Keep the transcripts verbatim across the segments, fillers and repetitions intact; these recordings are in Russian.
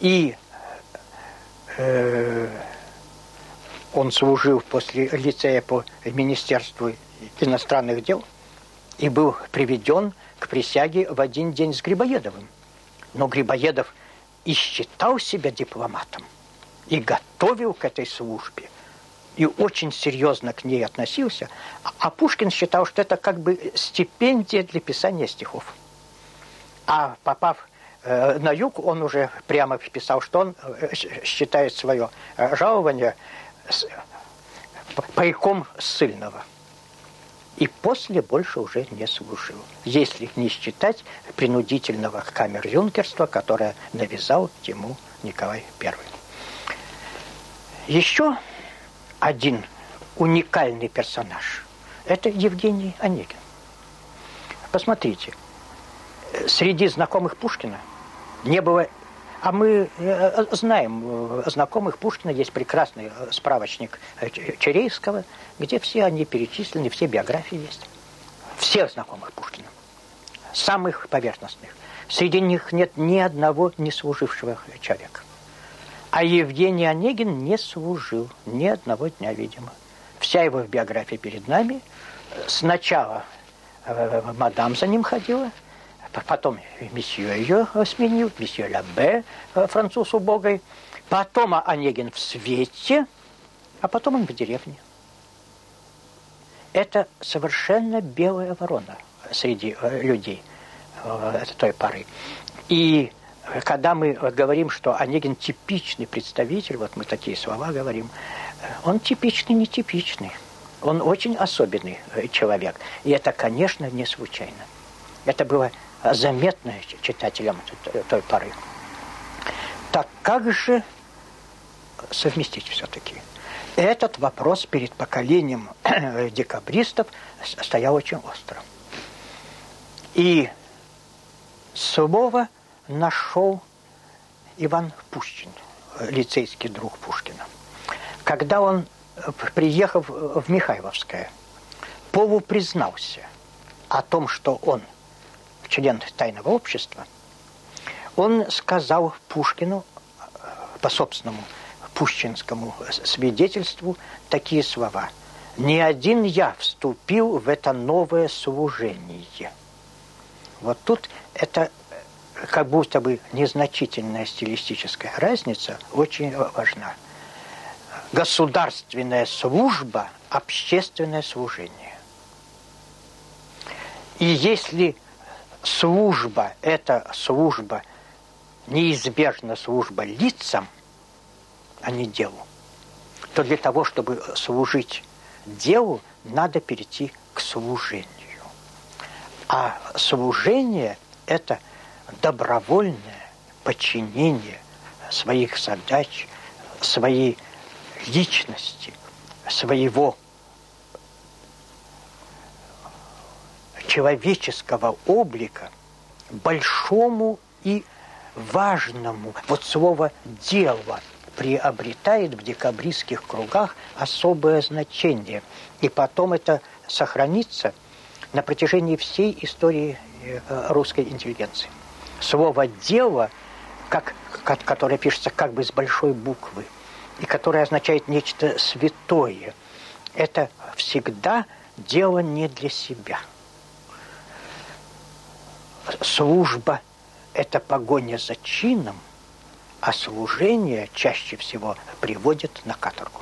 И э, он служил после лицея по Министерству иностранных дел и был приведен к присяге в один день с Грибоедовым. Но Грибоедов и считал себя дипломатом, и готовил к этой службе, и очень серьезно к ней относился. А Пушкин считал, что это как бы стипендия для писания стихов. А попав э, на юг, он уже прямо писал, что он э, считает свое э, жалование с, пайком ссыльного. И после больше уже не служил, если не считать принудительного камер-юнкерства, которое навязал ему Николай Первый. Еще один уникальный персонаж – это Евгений Онегин. Посмотрите, среди знакомых Пушкина не было... А мы знаем, знакомых Пушкина есть прекрасный справочник Черейского, где все они перечислены, все биографии есть. Всех знакомых Пушкина. Самых поверхностных. Среди них нет ни одного не служившего человека. А Евгений Онегин не служил ни одного дня, видимо. Вся его биография перед нами. Сначала мадам за ним ходила, потом месье ее сменил, месье Лабе, француз убогой. Потом Онегин в свете, а потом он в деревне. Это совершенно белая ворона среди людей той поры. И когда мы говорим, что Онегин типичный представитель, вот мы такие слова говорим, он типичный, нетипичный. Он очень особенный человек. И это, конечно, не случайно. Это было заметно читателям той поры. Так как же совместить все-таки? Этот вопрос перед поколением декабристов стоял очень остро. И слово нашел Иван Пущин, лицейский друг Пушкина. Когда он, приехав в Михайловское, полупризнался о том, что он член тайного общества, он сказал Пушкину по собственному пущинскому свидетельству такие слова: «Не один я вступил в это новое служение». Вот тут это как будто бы незначительная стилистическая разница очень важна. Государственная служба, общественное служение. И если служба – это служба, неизбежно служба лицам, а не делу, то для того, чтобы служить делу, надо перейти к служению. А служение – это добровольное подчинение своих задач, своей личности, своего человеческого облика большому и важному. Вот слово «дело» приобретает в декабристских кругах особое значение. И потом это сохранится на протяжении всей истории русской интеллигенции. Слово «дело», как, которое пишется как бы с большой буквы, и которое означает нечто святое, это всегда дело не для себя. Служба – это погоня за чином, а служение чаще всего приводит на каторгу.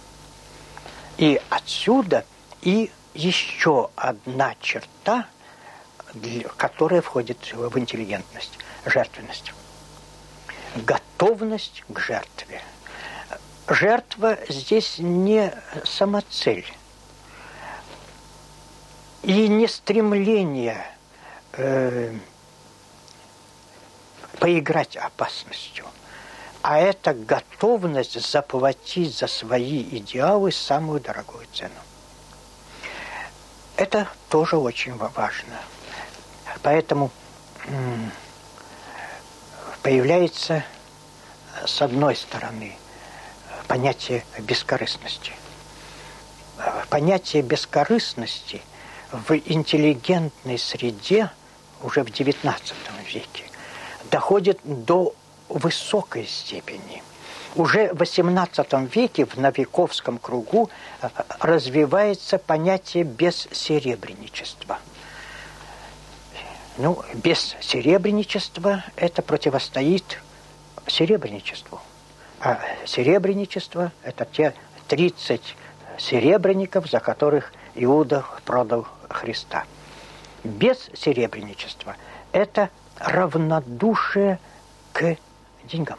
И отсюда и еще одна черта, которая входит в интеллигентность – жертвенность. Готовность к жертве. Жертва здесь не самоцель и не стремление э, поиграть опасностью, а это готовность заплатить за свои идеалы самую дорогую цену. Это тоже очень важно. Поэтому м- появляется, с одной стороны, понятие бескорыстности. Понятие бескорыстности в интеллигентной среде уже в девятнадцатом веке доходит до высокой степени. Уже в восемнадцатом веке в новиковском кругу развивается понятие бессеребреничества. Ну, бессеребреничество – это противостоит серебреничеству. А серебреничество – это те тридцать серебряников, за которых Иуда продал Христа. Бессеребреничество – это равнодушие к деньгам.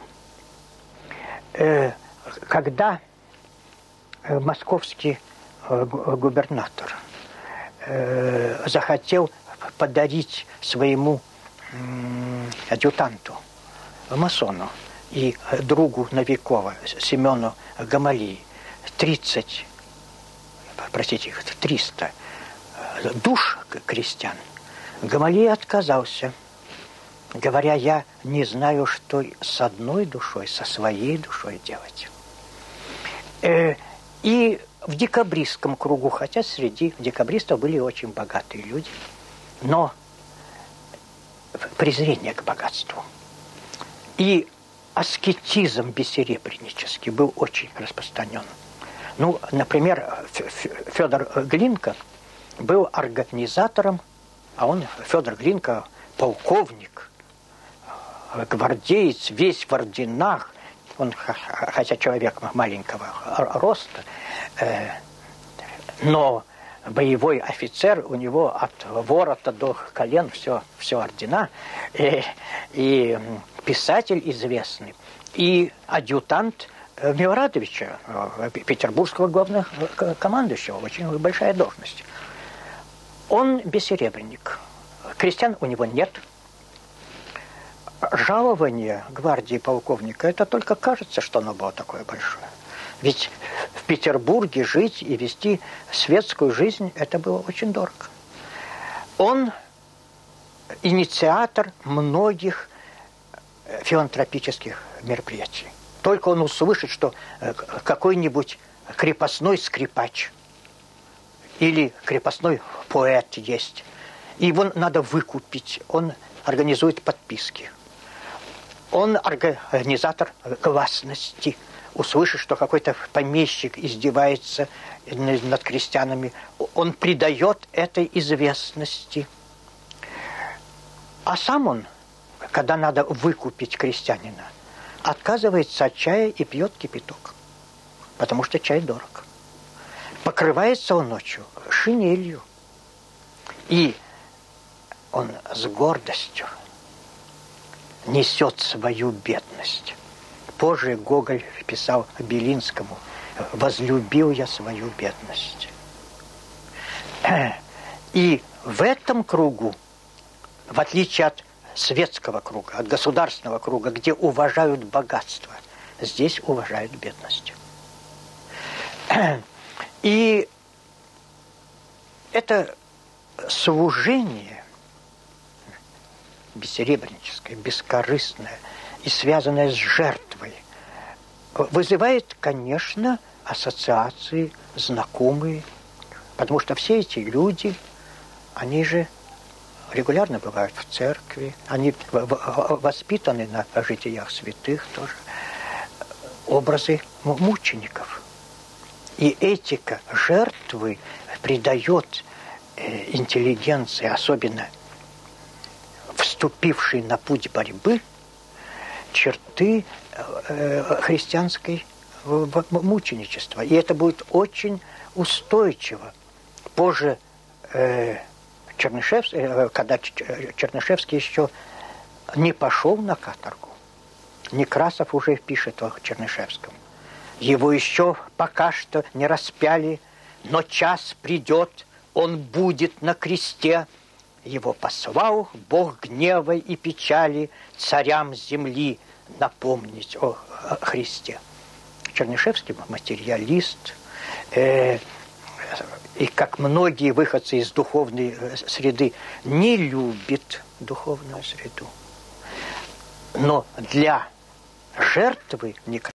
Когда московский губернатор захотел подарить своему адъютанту, масону и другу Новикова, Семену Гамалии, тридцать, простите, триста душ крестьян, Гамалия отказался, говоря: я не знаю, что с одной душой, со своей душой делать. Э, и в декабристском кругу, хотя среди декабристов были очень богатые люди, но презрение к богатству и аскетизм бессеребренический был очень распространен. Ну, например, Федор Глинка был организатором, а он, Федор Глинка, полковник, гвардеец, весь в орденах, он, хотя человек маленького роста, э, но боевой офицер, у него от ворота до колен все, все ордена, и, и писатель известный, и адъютант Милорадовича, петербургского главнокомандующего, очень большая должность. Он бессеребренник, крестьян у него нет. Жалование гвардии полковника, это только кажется, что оно было такое большое. Ведь в Петербурге жить и вести светскую жизнь, это было очень дорого. Он инициатор многих филантропических мероприятий. Только он услышит, что какой-нибудь крепостной скрипач или крепостной поэт есть, и его надо выкупить, он организует подписки. Он организатор гласности. Услышит, что какой-то помещик издевается над крестьянами, он придает этой известности. А сам он, когда надо выкупить крестьянина, отказывается от чая и пьет кипяток, потому что чай дорог. Покрывается он ночью шинелью. И он с гордостью несет свою бедность. Позже Гоголь писал Белинскому: «Возлюбил я свою бедность». И в этом кругу, в отличие от светского круга, от государственного круга, где уважают богатство, здесь уважают бедность. И это служение бессеребреническое, бескорыстное и связанное с жертвой вызывает, конечно, ассоциации знакомые, потому что все эти люди, они же регулярно бывают в церкви, они воспитаны на житиях святых тоже, образы мучеников. И этика жертвы придает интеллигенции, особенно вступившей на путь борьбы, черты христианской мученичества. И это будет очень устойчиво. Позже Чернышевский, когда Чернышевский еще не пошел на каторгу, Некрасов уже пишет о Чернышевском. Его еще пока что не распяли, но час придет, он будет на кресте. Его послал Бог гнева и печали царям земли напомнить о Христе. Чернышевский материалист, э, и как многие выходцы из духовной среды не любит духовную среду. Но для жертвы Некрасова